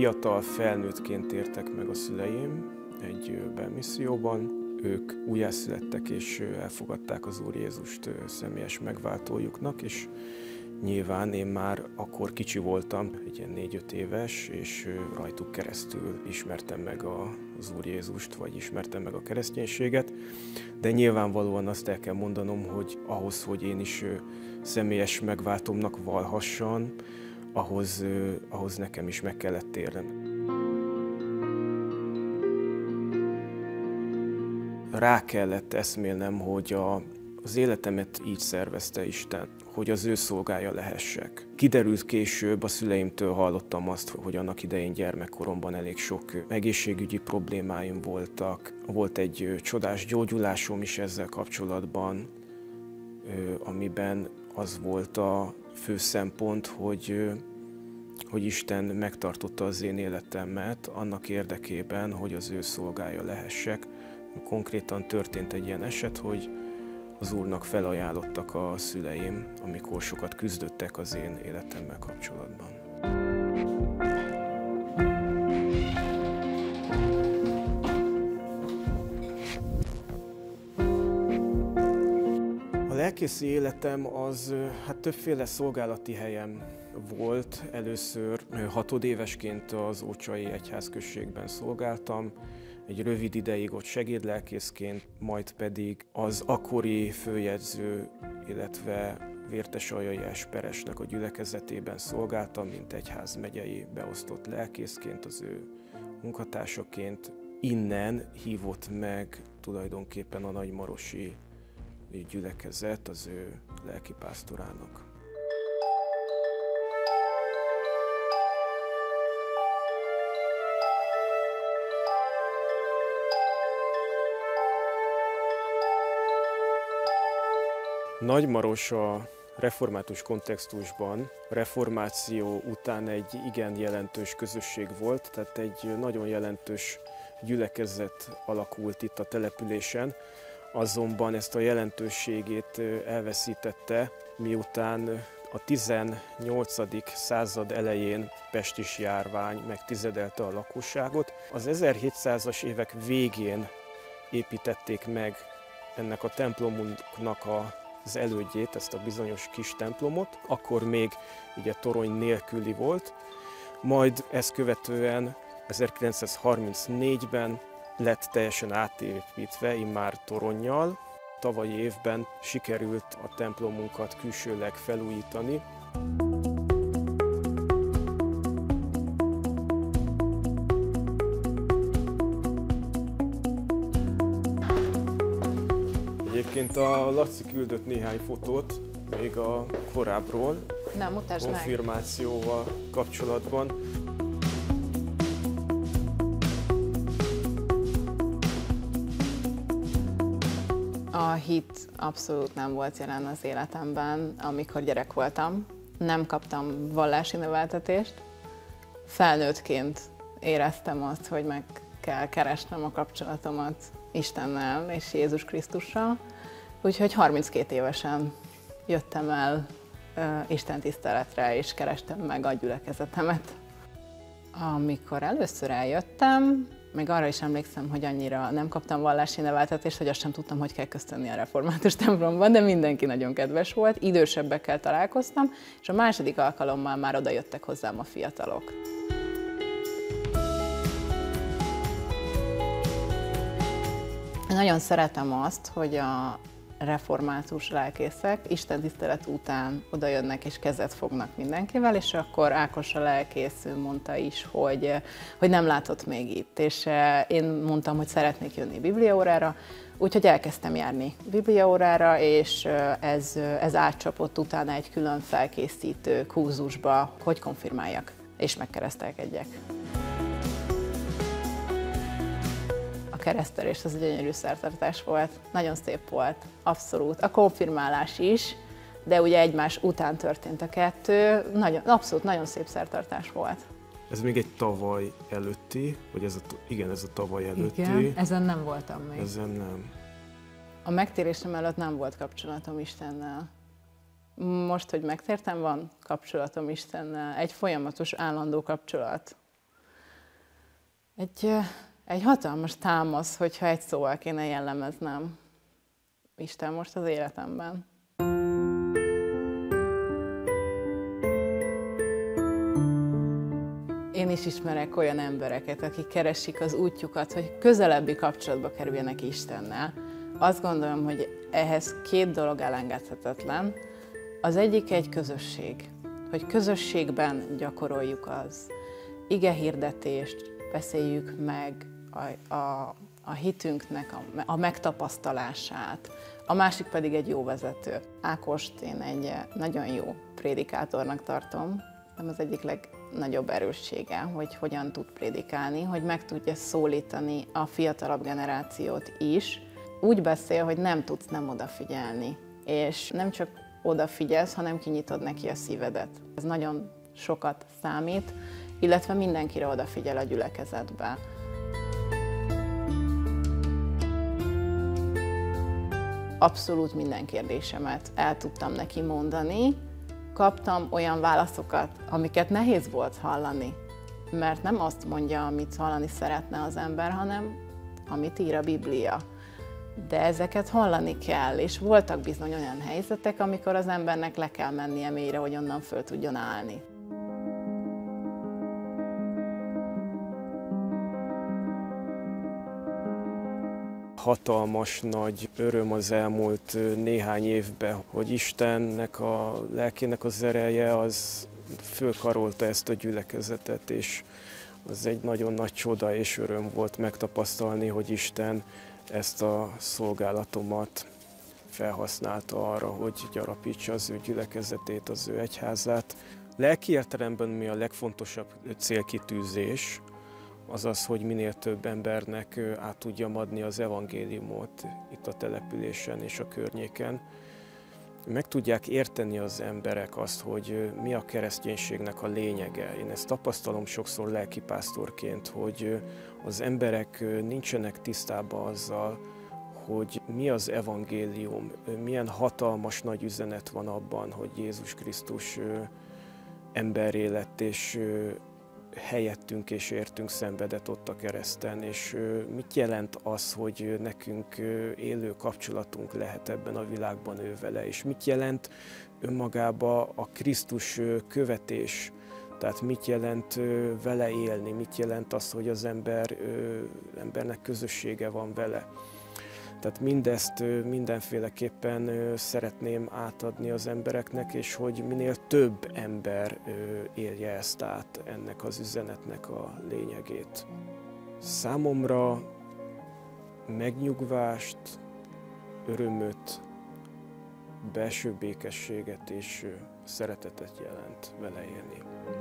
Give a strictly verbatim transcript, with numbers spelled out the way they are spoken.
Fiatal felnőttként tértek meg a szüleim egy belmisszióban. Ők újjászülettek és elfogadták az Úr Jézust személyes megváltójuknak, és nyilván én már akkor kicsi voltam, egy ilyen négy-öt éves, és rajtuk keresztül ismertem meg az Úr Jézust, vagy ismertem meg a kereszténységet. De nyilvánvalóan azt el kell mondanom, hogy ahhoz, hogy én is személyes megváltómnak valhassam, ahhoz, ahhoz nekem is meg kellett térnem. Rá kellett eszmélnem, hogy a, az életemet így szervezte Isten, hogy az ő szolgája lehessek. Kiderült később, a szüleimtől hallottam azt, hogy annak idején gyermekkoromban elég sok egészségügyi problémáim voltak. Volt egy csodás gyógyulásom is ezzel kapcsolatban, amiben az volt a fő szempont, hogy, hogy Isten megtartotta az én életemet annak érdekében, hogy az ő szolgája lehessek. Konkrétan történt egy ilyen eset, hogy az Úrnak felajánlottak a szüleim, amikor sokat küzdöttek az én életemmel kapcsolatban. A lelkészi életem az hát többféle szolgálati helyem volt. Először hatodévesként az Ócsai Egyházközségben szolgáltam, egy rövid ideig ott segédlelkészként, majd pedig az akkori főjegyző, illetve Vértesaljai Esperesnek a gyülekezetében szolgáltam, mint egyházmegyei beosztott lelkészként, az ő munkatársaként. Innen hívott meg tulajdonképpen a nagymarosi gyülekezet az ő lelkipásztorának. Nagymaros a református kontextusban, a reformáció után egy igen jelentős közösség volt, tehát egy nagyon jelentős gyülekezet alakult itt a településen, azonban ezt a jelentőségét elveszítette, miután a tizennyolcadik század elején pestis járvány megtizedelte a lakosságot. Az ezerhétszázas évek végén építették meg ennek a templomunknak a az elődjét, ezt a bizonyos kis templomot, akkor még ugye torony nélküli volt, majd ezt követően ezerkilencszázharmincnégyben lett teljesen átépítve, immár toronnyal. Tavalyi évben sikerült a templomunkat külsőleg felújítani. Egyébként a Laci küldött néhány fotót még a korábbról, Nem, mutasd meg. konfirmációval kapcsolatban. A hit abszolút nem volt jelen az életemben, amikor gyerek voltam. Nem kaptam vallási neveltetést. Felnőttként éreztem azt, hogy meg kell keresnem a kapcsolatomat Istennel és Jézus Krisztussal. Úgyhogy harminckét évesen jöttem el uh, Isten tiszteletre, és kerestem meg a gyülekezetemet. Amikor először eljöttem, még arra is emlékszem, hogy annyira nem kaptam vallási neveltetést, hogy azt sem tudtam, hogy kell köszönni a református templomban, de mindenki nagyon kedves volt, idősebbekkel találkoztam, és a második alkalommal már oda jöttek hozzám a fiatalok. Nagyon szeretem azt, hogy a református lelkészek istentisztelet után oda jönnek és kezet fognak mindenkivel, és akkor Ákos a lelkész mondta is, hogy, hogy nem látott még itt, és én mondtam, hogy szeretnék jönni bibliaórára, úgyhogy elkezdtem járni bibliaórára, és ez, ez átcsapott utána egy külön felkészítő kurzusba, hogy konfirmáljak és megkeresztelkedjek. A keresztelés az egy gyönyörű szertartás volt, nagyon szép volt, abszolút. A konfirmálás is, de ugye egymás után történt a kettő, nagyon, abszolút nagyon szép szertartás volt. Ez még egy tavaly előtti, vagy ez a, igen, ez a tavaly előtti. Igen, ezen nem voltam még. Ezen nem. A megtérésem előtt nem volt kapcsolatom Istennel. Most, hogy megtértem, van kapcsolatom Istennel. Egy folyamatos, állandó kapcsolat. Egy, egy hatalmas támasz, hogyha egy szóval kéne jellemeznem Isten most az életemben. Én is ismerek olyan embereket, akik keresik az útjukat, hogy közelebbi kapcsolatba kerüljenek Istennel. Azt gondolom, hogy ehhez két dolog elengedhetetlen. Az egyik egy közösség, hogy közösségben gyakoroljuk az igehirdetést, beszéljük meg a, a, a hitünknek a, a megtapasztalását, a másik pedig egy jó vezető. Ákost én egy nagyon jó prédikátornak tartom, nem az egyik legnagyobb erőssége, hogy hogyan tud prédikálni, hogy meg tudja szólítani a fiatalabb generációt is. Úgy beszél, hogy nem tudsz nem odafigyelni, és nem csak odafigyelsz, hanem kinyitod neki a szívedet. Ez nagyon sokat számít, illetve mindenkire odafigyel a gyülekezetbe. Abszolút minden kérdésemet el tudtam neki mondani. Kaptam olyan válaszokat, amiket nehéz volt hallani, mert nem azt mondja, amit hallani szeretne az ember, hanem amit ír a Biblia. De ezeket hallani kell, és voltak bizony olyan helyzetek, amikor az embernek le kell mennie mélyre, hogy onnan föl tudjon állni. Hatalmas nagy öröm az elmúlt néhány évben, hogy Istennek a lelkének az ereje az fölkarolta ezt a gyülekezetet, és az egy nagyon nagy csoda és öröm volt megtapasztalni, hogy Isten ezt a szolgálatomat felhasználta arra, hogy gyarapítsa az ő gyülekezetét, az ő egyházát. Lelki értelemben mi a legfontosabb célkitűzés, az az, hogy minél több embernek át tudjam adni az evangéliumot itt a településen és a környéken. Meg tudják érteni az emberek azt, hogy mi a kereszténységnek a lényege. Én ezt tapasztalom sokszor lelkipásztorként, hogy az emberek nincsenek tisztában azzal, hogy mi az evangélium, milyen hatalmas nagy üzenet van abban, hogy Jézus Krisztus emberré lett, és helyettünk és értünk szenvedett ott a kereszten, és mit jelent az, hogy nekünk élő kapcsolatunk lehet ebben a világban ő vele, és mit jelent önmagába a Krisztus követés, tehát mit jelent vele élni, mit jelent az, hogy az ember, embernek közössége van vele. Tehát mindezt mindenféleképpen szeretném átadni az embereknek, és hogy minél több ember élje ezt át, ennek az üzenetnek a lényegét. Számomra megnyugvást, örömöt, belső békességet és szeretetet jelent vele élni.